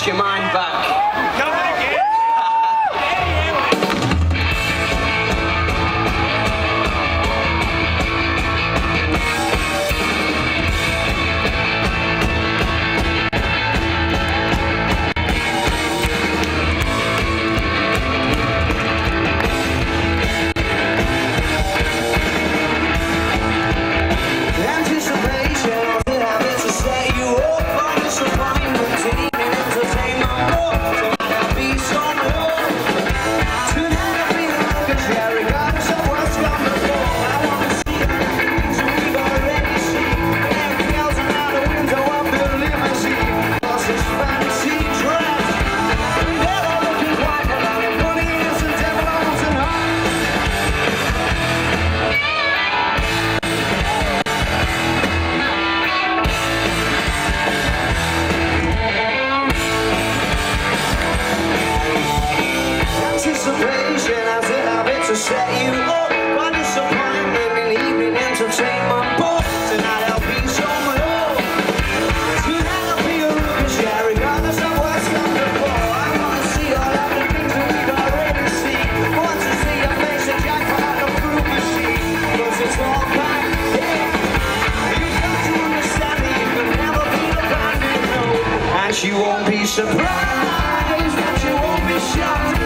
your mind back. Come again. To set you up, one disappointment in evening entertainment. But tonight I'll be someone else. Tonight I'll be a rookie, yeah, regardless of what's come before. I wanna see all of the things that we've already seen. Want to see your face, a jackpot, a fruit machine. Cause it's all back here. You've got to understand that you can never be the band you know. And she won't be surprised, but you won't be shocked.